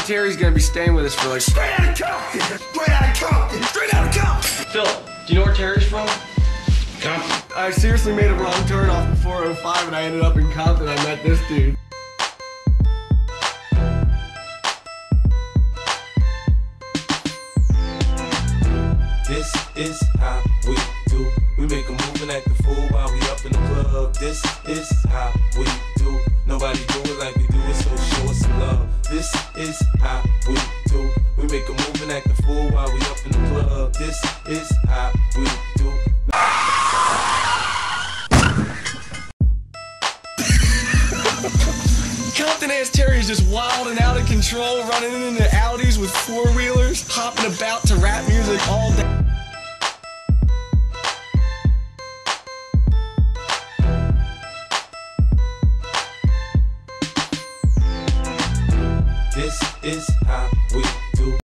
Terry's gonna be staying with us for like Straight out of Compton! Straight out of Compton! Straight out of Compton! Philip, do you know where Terry's from? Compton. I seriously made a wrong turn off the 405 and I ended up in Compton. I met this dude. This is how we do. We make a move and act the fool while we up in the club. This is how we do. Nobody do it like we do it, so show us some love. This is how we do. We make a move and act the fool while we up in the club. This is how we do. Compton ass Terry is just wild and out of control, running into Audis with four-wheelers, hopping about to rap music all day. This is how we do.